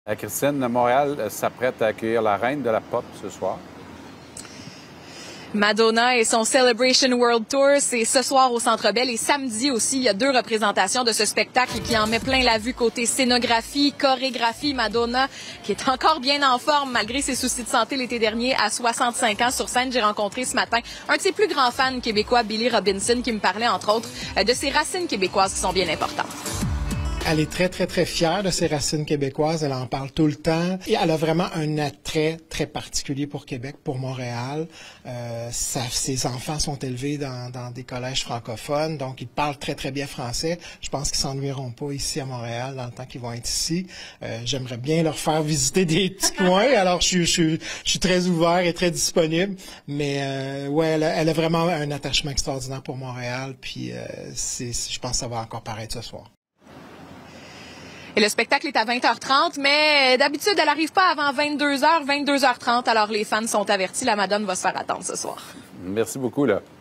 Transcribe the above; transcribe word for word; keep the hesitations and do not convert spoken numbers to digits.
Euh, Christine, Montréal euh, s'apprête à accueillir la reine de la pop ce soir. Madonna et son Celebration World Tour, c'est ce soir au Centre Bell et samedi aussi. Il y a deux représentations de ce spectacle qui en met plein la vue côté scénographie, chorégraphie. Madonna qui est encore bien en forme malgré ses soucis de santé l'été dernier à soixante-cinq ans sur scène. J'ai rencontré ce matin un de ses plus grands fans québécois, Billy Robinson, qui me parlait entre autres de ses racines québécoises qui sont bien importantes. Elle est très, très, très fière de ses racines québécoises. Elle en parle tout le temps. Et elle a vraiment un attrait très particulier pour Québec, pour Montréal. Euh, sa, ses enfants sont élevés dans, dans des collèges francophones, donc ils parlent très, très bien français. Je pense qu'ils s'ennuieront pas ici à Montréal dans le temps qu'ils vont être ici. Euh, j'aimerais bien leur faire visiter des petits coins. Alors, je, je, je, je suis très ouvert et très disponible. Mais euh, ouais, elle a, elle a vraiment un attachement extraordinaire pour Montréal. Puis, euh, c'est, je pense que ça va encore paraître ce soir. Et le spectacle est à vingt heures trente, mais d'habitude, elle n'arrive pas avant vingt-deux heures, vingt-deux heures trente. Alors, les fans sont avertis. La Madone va se faire attendre ce soir. Merci beaucoup, là.